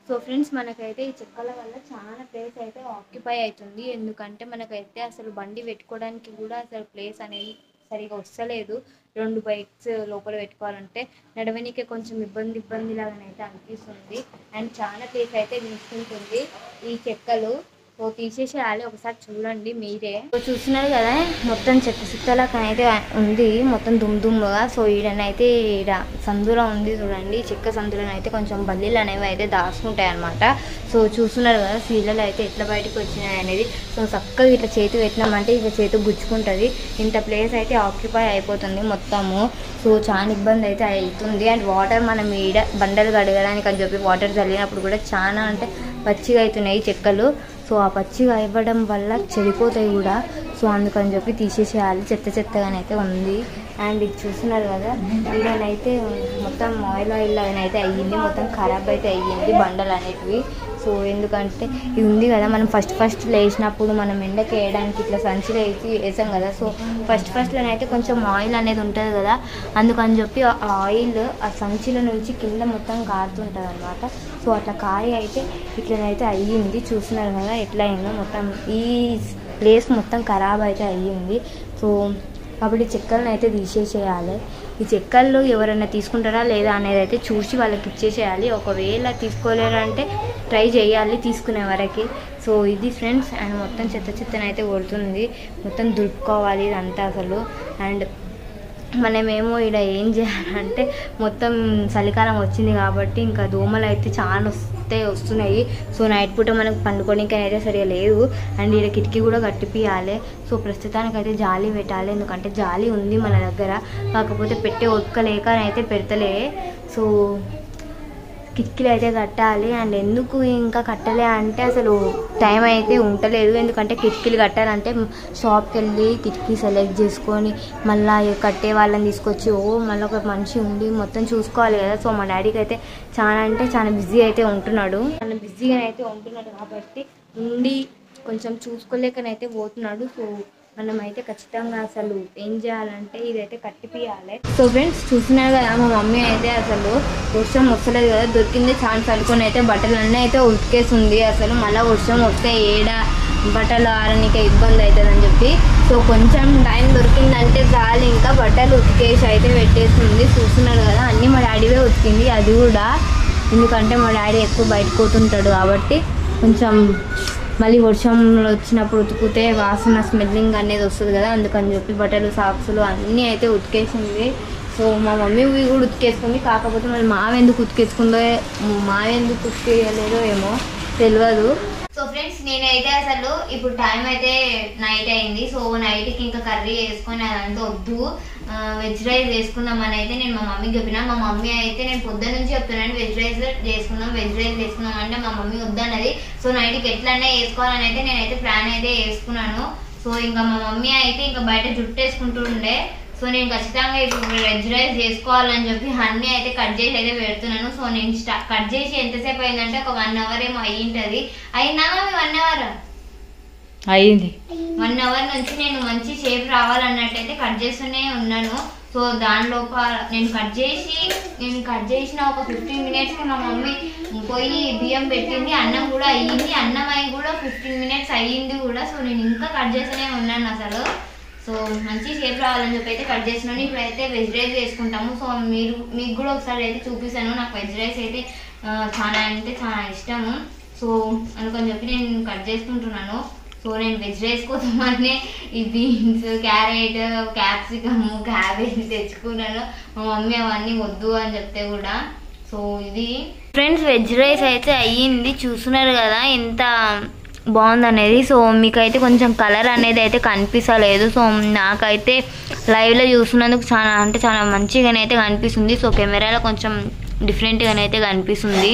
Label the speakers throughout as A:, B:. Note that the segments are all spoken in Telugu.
A: సో ఫ్రెండ్స్ మనకైతే ఈ చెక్కల వల్ల చాలా ప్లేస్ అయితే ఆక్యుపై అవుతుంది. ఎందుకంటే మనకైతే అసలు బండి పెట్టుకోవడానికి కూడా అసలు ప్లేస్ అనేది సరిగా వస్తలేదు. 2 బైక్స్ లోపల పెట్టుకోవాలంటే నడవనీకే కొంచెం ఇబ్బంది లాగానైతే అనిపిస్తుంది. అండ్ చాలా ప్లేస్ అయితే తీసుకుంటుంది ఈ చెక్కలు. సో తీసేసేయాలి, ఒకసారి చూడండి మీరే. సో చూస్తున్నారు కదా మొత్తం చెత్తలాకనైతే ఉంది, మొత్తం దుమ్ముగా. సో ఈడనైతే ఈడ సందులో ఉంది చూడండి, చెక్క సందులోనైతే కొంచెం బల్లీలు అనేవి అయితే దాచుకుంటాయి అనమాట. సో చూస్తున్నారు కదా సీలలు అయితే ఎట్లా బయటకు వచ్చినాయి అనేది. సో చక్కగా ఇట్లా చేతి పెట్టినామంటే ఇట్లా చేతి గుచ్చుకుంటుంది. ఇంత ప్లేస్ అయితే ఆక్యుపై అయిపోతుంది మొత్తము. సో చాలా ఇబ్బంది అయితే అవుతుంది. అండ్ వాటర్ మనం ఈడ బండలు కడగడానికి అని చెప్పి వాటర్ చల్లినప్పుడు కూడా చాలా అంటే పచ్చిగా అవుతున్నాయి చెక్కలు. సో ఆ పచ్చిగా ఇవ్వడం వల్ల చెడిపోతాయి కూడా. సో అందుకని చెప్పి తీసేసేయాలి, చెత్తగానైతే ఉంది. అండ్ ఇది చూస్తున్నారు కదా ఈడనైతే మొత్తం ఆయిల్ లాగానైతే అయ్యింది, మొత్తం ఖరాబ్ అయితే అయ్యింది బండలు అనేటివి. సో ఎందుకంటే ఇది ఉంది కదా, మనం ఫస్ట్ లేచినప్పుడు మనం ఎండకి వేయడానికి ఇట్లా సంచిలో వేసాం కదా. సో ఫస్ట్లోనైతే కొంచెం ఆయిల్ అనేది ఉంటుంది కదా, అందుకని చెప్పి ఆ ఆయిల్ ఆ సంచిలో నుంచి కింద మొత్తం కారుతుంటుంది అనమాట. సో అట్లా కారి అయితే ఇట్లనైతే అయ్యింది. చూస్తున్నారు కదా ఎట్లా అయిందో, మొత్తం ఈ ప్లేస్ మొత్తం ఖరాబ్ అయితే అయ్యింది. సో కాబట్టి చెక్కలను అయితే తీసేసేయాలి. ఈ చెక్కలు ఎవరైనా తీసుకుంటారా లేదా అనేది అయితే చూసి వాళ్ళకి ఇచ్చేసేయాలి. ఒకవేళ తీసుకోలేరంటే ట్రై చేయాలి తీసుకునే వరకు. సో ఇది ఫ్రెండ్స్. అండ్ మొత్తం చెత్తనైతే కొడుతుంది, మొత్తం దులుపుకోవాలి ఇదంతా అసలు. అండ్ మనమేమో ఇక్కడ ఏం చేయాలంటే మొత్తం చలికాలం వచ్చింది కాబట్టి ఇంకా దోమలు అయితే చాలా వస్తున్నాయి. సో నైట్ పూట మనకు పండుకోవడానికి అయితే సరిగా లేదు. అండ్ ఇక్కడ కిటికీ కూడా కట్టిపియాలి. సో ప్రస్తుతానికైతే జాలి పెట్టాలి, ఎందుకంటే జాలి ఉంది మన దగ్గర, కాకపోతే పెట్టే ఒక్కలేకనైతే పెడతలే. సో కిటికీలు అయితే కట్టాలి. అండ్ ఎందుకు ఇంకా కట్టలే అంటే అసలు టైం అయితే ఉండలేదు. ఎందుకంటే కిటికీలు కట్టాలంటే షాప్కి వెళ్ళి కిటికీ సెలెక్ట్ చేసుకొని మళ్ళీ కట్టే వాళ్ళని తీసుకొచ్చి మళ్ళీ ఒక మనిషి ఉండి మొత్తం చూసుకోవాలి కదా. సో మా డాడీకి అయితే చాలా అంటే చాలా బిజీ అయితే ఉంటున్నాడు, చాలా బిజీగానైతే ఉంటున్నాడు కాబట్టి ఉండి కొంచెం చూసుకోలేకనైతే పోతున్నాడు. సో మనమైతే ఖచ్చితంగా అసలు ఏం చేయాలంటే ఇదైతే కట్టిపియాలి. సో ఫ్రెండ్స్ చూస్తున్నారు కదా మా మమ్మీ అయితే అసలు వర్షం వస్తలేదు కదా, దొరికిందే ఛాన్స్ అనుకుని అయితే బట్టలన్నీ అయితే ఉతికేస్తుంది. అసలు మళ్ళీ వర్షం వస్తే బట్టలు ఆరనికే ఇబ్బంది అవుతుందని చెప్పి సో కొంచెం టైం దొరికిందంటే చాలు ఇంకా బట్టలు ఉతికేసి అయితే పెట్టేస్తుంది. చూస్తున్నారు కదా అన్నీ మా డాడీవే ఉతికింది, అది కూడా ఎందుకంటే మా డాడీ ఎక్కువ బయటకు పోతుంటాడు కాబట్టి కొంచెం మళ్ళీ వర్షంలో వచ్చినప్పుడు ఉతికితే వాసన స్మెల్లింగ్ అనేది వస్తుంది కదా, అందుకని చెప్పి బట్టలు సాక్సులు అన్నీ అయితే ఉతికేసింది. సో మా మమ్మీ కూడా ఉతికేసుకుంది, కాకపోతే మళ్ళీ మావెందుకు ఉతికేయలేదో ఏమో తెలియదు. సో ఫ్రెండ్స్ నేనైతే అసలు ఇప్పుడు టైం అయితే నైట్ అయింది. సో నైట్కి ఇంకా కర్రీ వేసుకొని అదంతా వద్దు, వెజ్ రైస్ వేసుకుందామని అయితే నేను మా మమ్మీకి చెప్పిన. మా మమ్మీ అయితే నేను పొద్దున్న నుంచి చెప్తున్నాను వెజ్ రైస్ వేసుకుందాం అంటే మా మమ్మీ వద్దన్నది. సో నైట్కి ఎట్లన్నా వేసుకోవాలని అయితే నేనైతే ప్లాన్ అయితే వేసుకున్నాను. సో ఇంకా మా మమ్మీ అయితే ఇంకా బయట జుట్టు వేసుకుంటూ ఉండే. సో నేను ఖచ్చితంగా ఇప్పుడు వెజ్ రైస్ చేసుకోవాలని చెప్పి అన్నీ అయితే కట్ చేసి అయితే పెడుతున్నాను. సో నేను కట్ చేసి ఎంతసేపు అయిందంటే ఒక 1 అవర్ ఏమో అయ్యింటది. అయిందా 1 అవర్
B: అయింది.
A: 1 అవర్ నుంచి నేను మంచి షేప్ రావాలన్నట్టయితే కట్ చేస్తూనే ఉన్నాను. సో దానిలోప నేను కట్ చేసిన ఒక 15 మినిట్స్కి మా మమ్మీ పోయి బియ్యం పెట్టింది, అన్నం కూడా అయ్యింది, అన్నం అయ్యి కూడా 15 మినిట్స్ అయ్యింది కూడా. సో నేను ఇంకా కట్ చేస్తూనే ఉన్నాను అసలు. సో మంచి షేప్ రావాలని చెప్పి అయితే కట్ చేసినాను. ఇప్పుడైతే వెజ్ రైస్ వేసుకుంటాము. సో మీకు కూడా ఒకసారి అయితే చూపిస్తాను. నాకు వెజ్ రైస్ అయితే చాలా అంటే చాలా ఇష్టము. సో అందుకని చెప్పి నేను కట్ చేసుకుంటున్నాను. సో నేను వెజ్ రైస్ కోసమనే ఈ బీన్స్, క్యారెట్, క్యాప్సికమ్, క్యాబేజ్ తెచ్చుకున్నాను. మా మమ్మీ అవన్నీ వద్దు అని చెప్తే కూడా. సో ఇది ఫ్రెండ్స్ వెజ్ రైస్ అయితే అయ్యింది, చూస్తున్నారు కదా ఎంత బాగుందనేది. సో మీకైతే కొంచెం కలర్ అనేది అయితే కనిపించలేదు. సో నాకైతే లైవ్లో చూస్తున్నందుకు చాలా అంటే చాలా మంచిగానైతే కనిపిస్తుంది. సో కెమెరాలో కొంచెం డిఫరెంట్గానైతే కనిపిస్తుంది.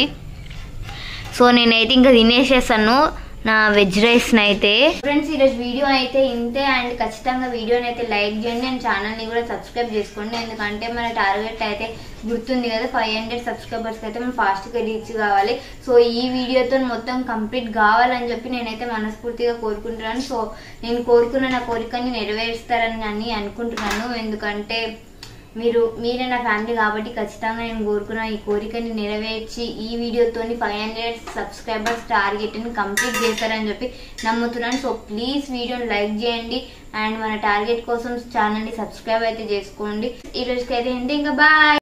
A: సో నేనైతే ఇంకా తినేసేస్తాను నా వెజ్ రైస్ని అయితే. ఫ్రెండ్స్ ఈరోజు వీడియో అయితే ఇంతే. అండ్ ఖచ్చితంగా వీడియోని అయితే లైక్ చేయండి అండ్ ఛానల్ని కూడా సబ్స్క్రైబ్ చేసుకోండి, ఎందుకంటే మన టార్గెట్ అయితే గుర్తుంది కదా 500 సబ్స్క్రైబర్స్కి అయితే మనం ఫాస్ట్గా రీచ్ కావాలి. సో ఈ వీడియోతో మొత్తం కంప్లీట్ కావాలని చెప్పి నేనైతే మనస్ఫూర్తిగా కోరుకుంటున్నాను. సో నేను కోరుకున్న నా కోరికని నెరవేరుస్తారని అనుకుంటున్నాను, ఎందుకంటే మీరే నా ఫ్యామిలీ కాబట్టి ఖచ్చితంగా నేను కోరుకున్న ఈ కోరికని నెరవేర్చి ఈ వీడియోతోని 500 సబ్స్క్రైబర్స్ టార్గెట్ని కంప్లీట్ చేస్తారని చెప్పి నమ్ముతున్నాను. సో ప్లీజ్ వీడియోని లైక్ చేయండి అండ్ మన టార్గెట్ కోసం ఛానల్ని సబ్స్క్రైబ్ అయితే చేసుకోండి. ఈ రోజుకైతే ఏంటి, ఇంకా బాయ్.